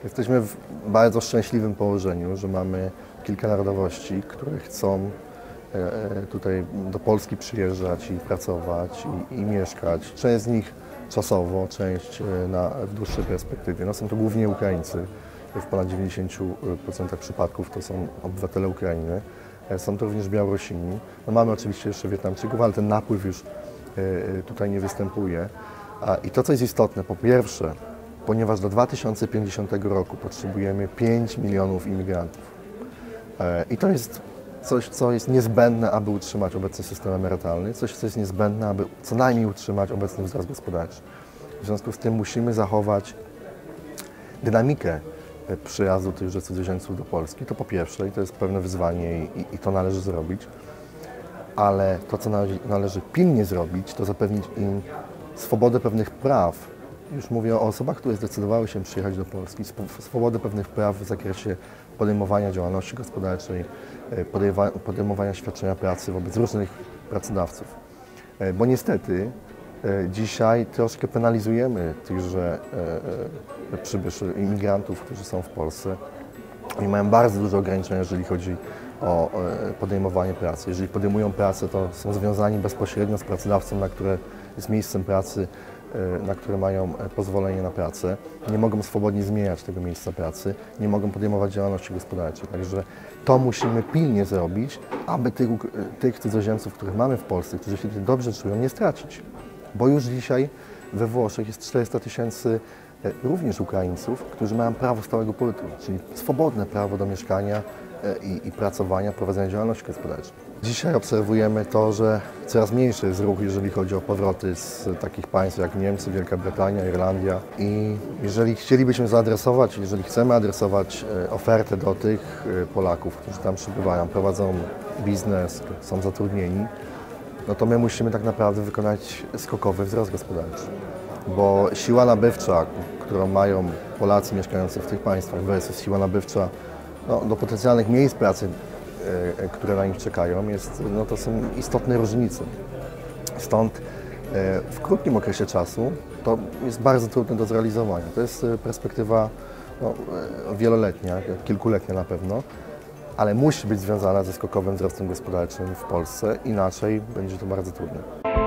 Jesteśmy w bardzo szczęśliwym położeniu, że mamy kilka narodowości, które chcą tutaj do Polski przyjeżdżać i pracować i mieszkać. Część z nich czasowo, część w dłuższej perspektywie. No, są to głównie Ukraińcy. W ponad 90% przypadków to są obywatele Ukrainy. Są to również Białorusini. No, mamy oczywiście jeszcze Wietnamczyków, ale ten napływ już tutaj nie występuje. I to, co jest istotne, po pierwsze, ponieważ do 2050 roku potrzebujemy 5 milionów imigrantów. I to jest coś, co jest niezbędne, aby utrzymać obecny system emerytalny, coś, co jest niezbędne, aby co najmniej utrzymać obecny wzrost gospodarczy. W związku z tym musimy zachować dynamikę przyjazdu tychże cudzoziemców do Polski. To po pierwsze, i to jest pewne wyzwanie i to należy zrobić, ale to, co należy pilnie zrobić, to zapewnić im swobodę pewnych praw. Już mówię o osobach, które zdecydowały się przyjechać do Polski, swobodę pewnych praw w zakresie podejmowania działalności gospodarczej, podejmowania świadczenia pracy wobec różnych pracodawców. Bo niestety dzisiaj troszkę penalizujemy tychże przybyszy, imigrantów, którzy są w Polsce. Oni mają bardzo duże ograniczenia, jeżeli chodzi o podejmowanie pracy. Jeżeli podejmują pracę, to są związani bezpośrednio z pracodawcą, na które jest miejscem pracy, na które mają pozwolenie na pracę. Nie mogą swobodnie zmieniać tego miejsca pracy, nie mogą podejmować działalności gospodarczej. Także to musimy pilnie zrobić, aby tych cudzoziemców, których mamy w Polsce, którzy się tutaj dobrze czują, nie stracić. Bo już dzisiaj we Włoszech jest 400 000 również Ukraińców, którzy mają prawo stałego pobytu, czyli swobodne prawo do mieszkania i pracowania, prowadzenia działalności gospodarczej. Dzisiaj obserwujemy to, że coraz mniejszy jest ruch, jeżeli chodzi o powroty z takich państw jak Niemcy, Wielka Brytania, Irlandia. I jeżeli chcielibyśmy zaadresować, jeżeli chcemy adresować ofertę do tych Polaków, którzy tam przybywają, prowadzą biznes, są zatrudnieni, no to my musimy tak naprawdę wykonać skokowy wzrost gospodarczy. Bo siła nabywcza, którą mają Polacy mieszkający w tych państwach versus siła nabywcza do potencjalnych miejsc pracy, które na nich czekają, to są istotne różnice. Stąd w krótkim okresie czasu to jest bardzo trudne do zrealizowania. To jest perspektywa wieloletnia, kilkuletnia na pewno, ale musi być związana ze skokowym wzrostem gospodarczym w Polsce, inaczej będzie to bardzo trudne.